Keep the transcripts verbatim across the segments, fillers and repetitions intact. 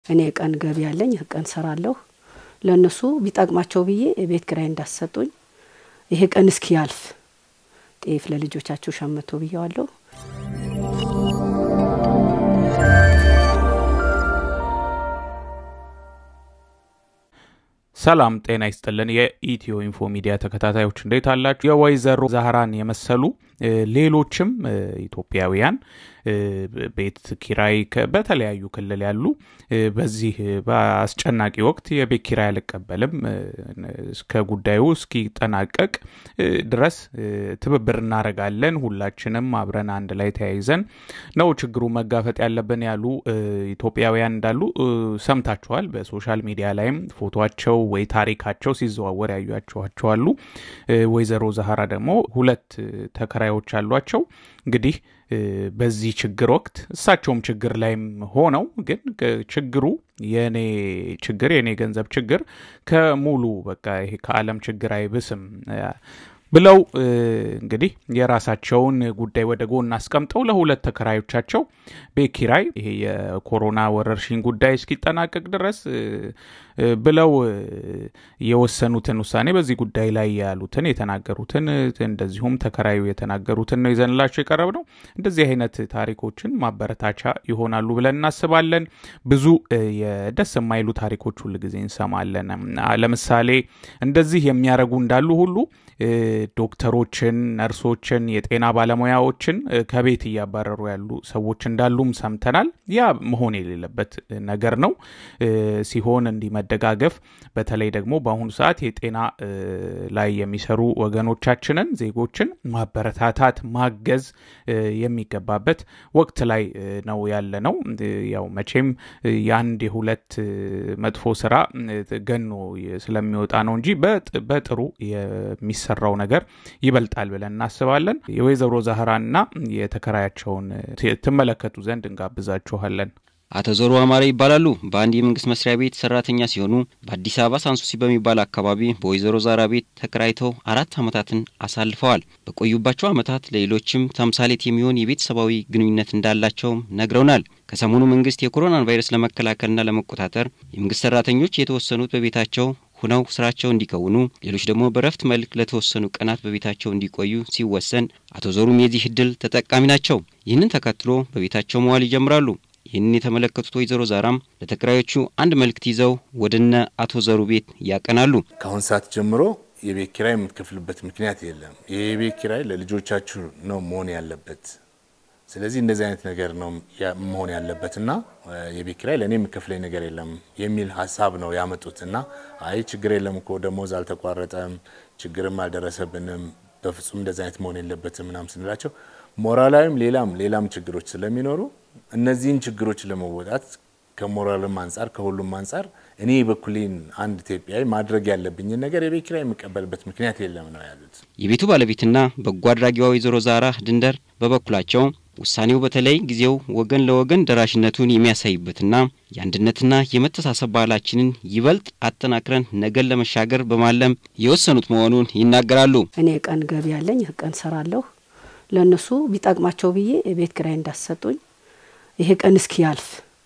እኔ ቀን ገቢ ያለኝ ቀን ሰራለሁ ለነሱ ቢጣቅማቸው ብዬ ቤት ክራይ እንዳሰጡኝ ይሄ ቀን እስኪያልፍ ጤፍ ለልጆቻቸው ሸመቶ ብያዋለሁ። ሰላም ጤና ይስጥልን የኢትዮኢንፎ ሚዲያ ተከታታዮች እንዴት አላችሁ? የወይዘሮ ዛህራን የመሰሉ ሌሎችም ኢትዮጵያውያን ቤት ኪራይ በተለያዩ ክልል ያሉ በዚህ በአስጨናቂ ወቅት የቤት ኪራይ አልቀበልም እስከ ጉዳዩ እስኪ ተጠናቀቅ ድረስ ትብብር እናረጋለን ሁላችንም አብረን አንድ ላይ ተያይዘን ነው ችግሩ መጋፈጥ ያለብን ያሉ ኢትዮጵያውያን እንዳሉ ሰምታችኋል። በሶሻል ሚዲያ ላይም ፎቶአቸው ወይ ታሪካቸው ሲዘዋወር ያዩአቸው አሉ። ወይዘሮ ዛህራ ደግሞ ሁለት ተከራዮች አሏቸው። እንግዲህ በዚህ ችግር ወቅት እሳቸውም ችግር ላይም ሆነው ግን ችግሩ የኔ ችግር የኔ ገንዘብ ችግር ከሙሉ በቃ ይሄ ከዓለም ችግር አይብስም ብለው እንግዲህ የራሳቸውን ጉዳይ ወደ ጎን አስቀምጠው ለሁለት ተከራዮቻቸው ቤት ኪራይ ይሄ የኮሮና ወረርሽኝ ጉዳይ እስኪጠናቀቅ ድረስ ብለው የወሰኑትን ውሳኔ በዚህ ጉዳይ ላይ ያሉትን የተናገሩትን እንደዚሁም ተከራዩ የተናገሩትን ነው ይዘንላችሁ የቀረብነው። እንደዚህ አይነት ታሪኮችን ማበረታቻ ይሆናሉ ብለን እናስባለን። ብዙ የደስ የማይሉ ታሪኮች ሁሉ ጊዜ እንሰማለን። ለምሳሌ እንደዚህ የሚያረጉ እንዳሉ ሁሉ ዶክተሮችን ነርሶችን የጤና ባለሙያዎችን ከቤት ያባረሩ ያሉ ሰዎች እንዳሉም ሰምተናል። ያ መሆን የሌለበት ነገር ነው ሲሆን እንዲመደጋገፍ በተለይ ደግሞ በአሁኑ ሰዓት የጤና ላይ የሚሰሩ ወገኖቻችንን ዜጎችን ማበረታታት ማገዝ የሚገባበት ወቅት ላይ ነው ያለነው። ያው መቼም ያንድ የሁለት መጥፎ ስራ ገኖ ስለሚወጣ ነው እንጂ በጥሩ የሚሰራው ነገር ይበልጣል ብለን እናስባለን። የወይዘሮ ዛህራና የተከራያቸውን ተመለከቱ ዘንድ እንጋብዛችኋለን። አቶ ዞሩ አማረ ይባላሉ። በአንድ የመንግስት መስሪያ ቤት ሰራተኛ ሲሆኑ በአዲስ አበባ ሳንሱሲ በሚባል አካባቢ በወይዘሮ ዛህራ ቤት ተከራይተው አራት አመታትን አሳልፈዋል። በቆዩባቸው አመታት ለሌሎችም ተምሳሌት የሚሆን የቤተሰባዊ ግንኙነት እንዳላቸው ነግረውናል። ከሰሞኑ መንግስት የኮሮና ቫይረስ ለመከላከልና ለመቆጣጠር የመንግስት ሰራተኞች የተወሰኑት በቤታቸው ሆነው ስራቸው እንዲከውኑ ሌሎች ደግሞ በረፍት መልክ ለተወሰኑ ቀናት በቤታቸው እንዲቆዩ ሲወሰን አቶ ዞሩም የዚህ እድል ተጠቃሚ ናቸው። ይህንን ተከትሎ በቤታቸው መዋል ይጀምራሉ። ይህንን የተመለከቱት ወይዘሮ ዛህራም ለተከራዮቹ አንድ መልእክት ይዘው ወደነ አቶ ዞሩ ቤት ያቀናሉ። ከአሁን ሰዓት ጀምሮ የቤት ኪራይ የምትከፍሉበት ምክንያት የለም። የቤት ኪራይ ለልጆቻችሁ ነው መሆን ያለበት። ስለዚህ እንደዚህ አይነት ነገር ነው መሆን ያለበትና የቤት ኪራይ ለኔ የምከፍለኝ ነገር የለም የሚል ሐሳብ ነው ያመጡትና አይ ችግር የለም እኮ ደሞዝ አልተቋረጠም ችግርም አልደረሰብንም በፍጹም እንደዚህ አይነት መሆን የለበትም ምናም ስንላቸው ሞራላዊም ሌላም ሌላም ችግሮች ስለሚኖሩ እነዚህን ችግሮች ለመወጣት ከሞራልም አንፃር ከሁሉም አንፃር እኔ በኩሌን አንድ ኢትዮጵያዊ ማድረግ ያለብኝ ነገር የቤት ኪራይ የምቀበልበት ምክንያት የለም ነው ያሉት። የቤቱ ባለቤትና በጎ አድራጊዋ ወይዘሮ ዛህራ ድንደር በበኩላቸው ውሳኔው በተለይ ጊዜው ወገን ለወገን ደራሽነቱን የሚያሳይበትና የአንድነትና የመተሳሰብ ባህላችንን ይበልጥ አጠናክረን ነገን ለመሻገር በማለም የወሰኑት መሆኑን ይናገራሉ። እኔ ቀን ገቢ ያለኝ ቀን ሰራለሁ ለነሱ ቢጣቅማቸው ብዬ ቤት ክራይ እንዳሰጡኝ ይሄ ቀን እስኪያልፍ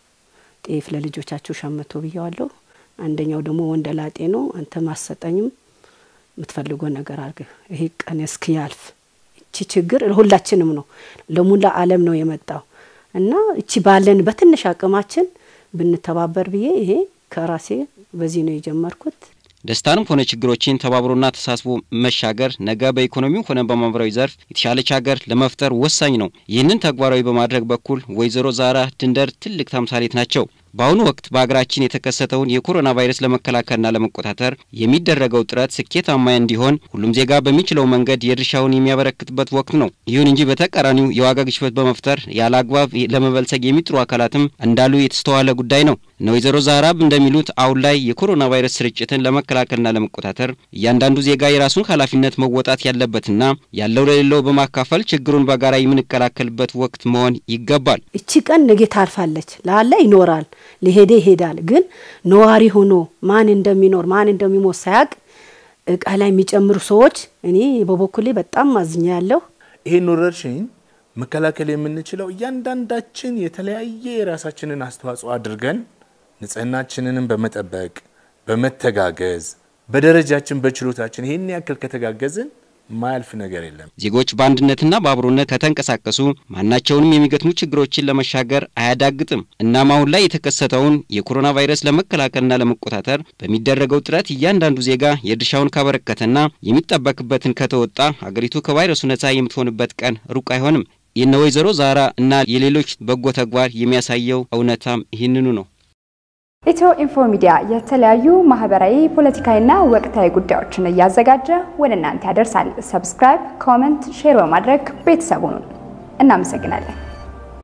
ጤፍ ለልጆቻቸው ሸመቶ ብያዋለሁ። አንደኛው ደግሞ ወንደላጤ ነው አንተ ማሰጠኝም የምትፈልገው ነገር አርገ ይሄ ቀን እስኪያልፍ እቺ ችግር ለሁላችንም ነው ለሙላ ዓለም ነው የመጣው እና እቺ ባለን በትንሽ አቅማችን ብንተባበር ብዬ ይሄ ከራሴ በዚህ ነው የጀመርኩት። ደስታንም ሆነ ችግሮችን ተባብሮና ተሳስቦ መሻገር ነገ በኢኮኖሚው ሆነ በማህበራዊ ዘርፍ የተሻለች ሀገር ለመፍጠር ወሳኝ ነው። ይህንን ተግባራዊ በማድረግ በኩል ወይዘሮ ዛህራ ድንደር ትልቅ ተምሳሌት ናቸው። በአሁኑ ወቅት በአገራችን የተከሰተውን የኮሮና ቫይረስ ለመከላከልና ለመቆጣጠር የሚደረገው ጥረት ስኬታማ እንዲሆን ሁሉም ዜጋ በሚችለው መንገድ የድርሻውን የሚያበረክትበት ወቅት ነው። ይሁን እንጂ በተቃራኒው የዋጋ ግሽበት በመፍጠር ያላግባብ ለመበልጸግ የሚጥሩ አካላትም እንዳሉ የተስተዋለ ጉዳይ ነው። ወይዘሮ ዛህራ እንደሚሉት አሁን ላይ የኮሮና ቫይረስ ስርጭትን ለመከላከልና ለመቆጣጠር እያንዳንዱ ዜጋ የራሱን ኃላፊነት መወጣት ያለበትና ያለው ለሌለው በማካፈል ችግሩን በጋራ የምንከላከልበት ወቅት መሆን ይገባል። እቺ ቀን ነገ ታልፋለች ላለ ይኖራል ለሄደ ይሄዳል ግን ነዋሪ ሆኖ ማን እንደሚኖር ማን እንደሚሞት ሳያቅ እቃ ላይ የሚጨምሩ ሰዎች እኔ በበኩሌ በጣም ማዝኛለሁ። ይሄ ወረርሽኝ መከላከል የምንችለው እያንዳንዳችን የተለያየ ራሳችንን አስተዋጽኦ አድርገን ንጽህናችንንም በመጠበቅ በመተጋገዝ በደረጃችን በችሎታችን ይሄን ያክል ከተጋገዝን ማያልፍ ነገር የለም። ዜጎች በአንድነትና በአብሮነት ከተንቀሳቀሱ ማናቸውንም የሚገጥሙ ችግሮችን ለመሻገር አያዳግጥም። እናም አሁን ላይ የተከሰተውን የኮሮና ቫይረስ ለመከላከልና ለመቆጣጠር በሚደረገው ጥረት እያንዳንዱ ዜጋ የድርሻውን ካበረከተና የሚጠበቅበትን ከተወጣ ሀገሪቱ ከቫይረሱ ነፃ የምትሆንበት ቀን ሩቅ አይሆንም። የነ ወይዘሮ ዛራ እና የሌሎች በጎ ተግባር የሚያሳየው እውነታም ይህንኑ ነው። ኢትዮኢንፎ ሚዲያ የተለያዩ ማህበራዊ ፖለቲካዊና ወቅታዊ ጉዳዮችን እያዘጋጀ ወደ እናንተ ያደርሳል። ሰብስክራይብ፣ ኮሜንት፣ ሼር በማድረግ ቤተሰቡን እናመሰግናለን።